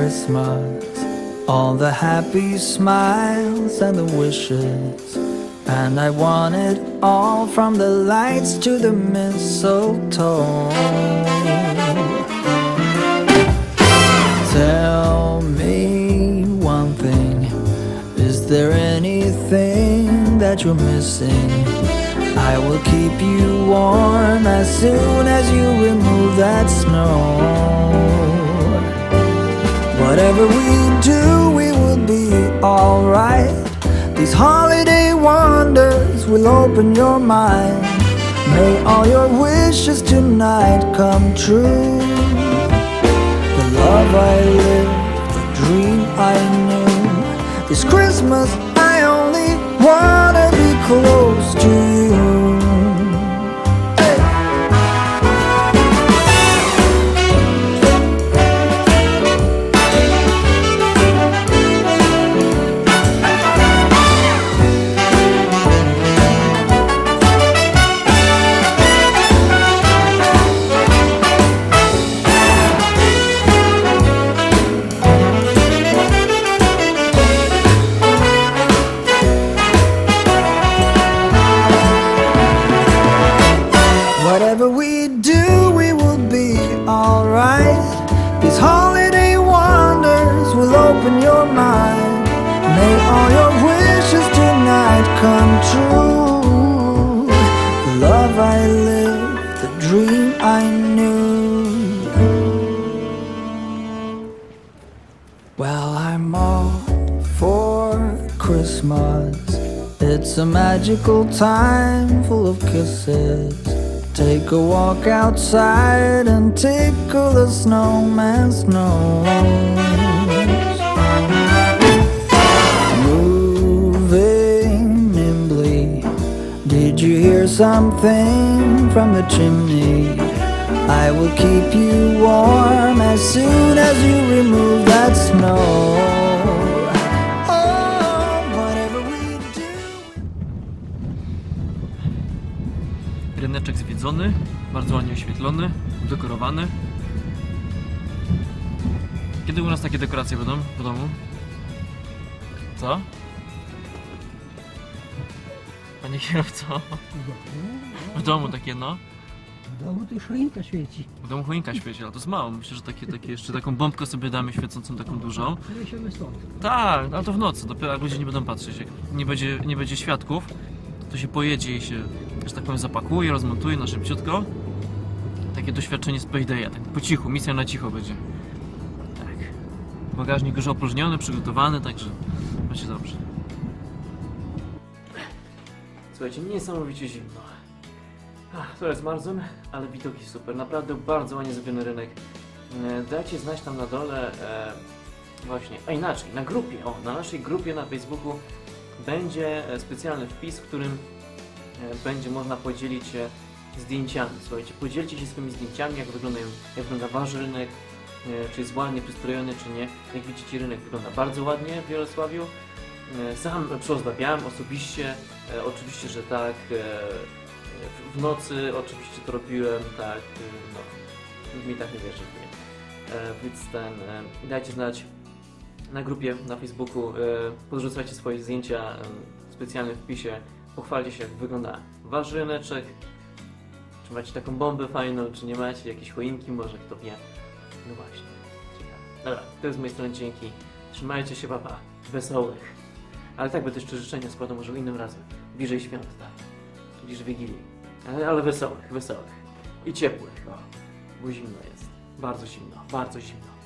Christmas, all the happy smiles and the wishes, and I want it all from the lights to the mistletoe. Tell me one thing, is there anything that you're missing? I will keep you warm as soon as you remove that snow. Whatever we do, we will be alright. These holiday wonders will open your mind. May all your wishes tonight come true. The love I lived, the dream I knew. This Christmas I only wanna be close to you. Whatever we do, we will be alright. These holiday wonders will open your mind. May all your wishes tonight come true. The love I lived, the dream I knew. Well, I'm all for Christmas. It's a magical time full of kisses. Take a walk outside and tickle the snowman's nose. Moving nimbly, did you hear something from the chimney? I will keep you warm as soon as you remove that snow. Ryneczek zwiedzony, bardzo ładnie oświetlony, udekorowany. Kiedy u nas takie dekoracje będą w domu? Co? Panie kierowco? W domu takie, no. W domu to już choinka świeci. W domu choinka świeci, ale to jest mało. Myślę, że takie jeszcze taką bombkę sobie damy świecącą, taką dużą. Przeniesiemy stąd. Tak, ale to w nocy, dopiero jak ludzie nie będą patrzeć. Jak nie będzie świadków, to się pojedzie i się, że tak powiem, zapakuje, rozmontuje na szybciutko. Takie doświadczenie z Paydaya, tak po cichu, misja na cicho będzie. Tak. Bagażnik już opróżniony, przygotowany, także będzie dobrze. Słuchajcie, niesamowicie zimno. To jest marzun, ale widoki super, naprawdę bardzo ładnie zrobiony rynek. Dajcie znać tam na dole, właśnie, a inaczej, na grupie, na naszej grupie na Facebooku będzie specjalny wpis, w którym będzie można podzielić się zdjęciami. Słuchajcie, podzielcie się swoimi zdjęciami, jak wygląda wasz rynek, czy jest ładnie przystrojony, czy nie. Jak widzicie, rynek wygląda bardzo ładnie w Jarosławiu. Sam przyozdabiałem osobiście, oczywiście, że tak, w nocy oczywiście to robiłem, tak, no, mi tak nie wierzy, nie. Więc dajcie znać na grupie, na Facebooku, podrzucajcie swoje zdjęcia w specjalnym wpisie, pochwalcie się, jak wygląda wasz ryneczek, czy macie taką bombę fajną, czy nie macie, jakieś choinki, może kto wie. No właśnie, ciekawe. Dobra, to jest z mojej strony, dzięki, trzymajcie się, papa, wesołych. Ale tak będę jeszcze życzenia składał może innym razem, bliżej świąt, tak, bliżej Wigilii, ale wesołych i ciepłych, bo zimno jest, bardzo zimno, bardzo zimno.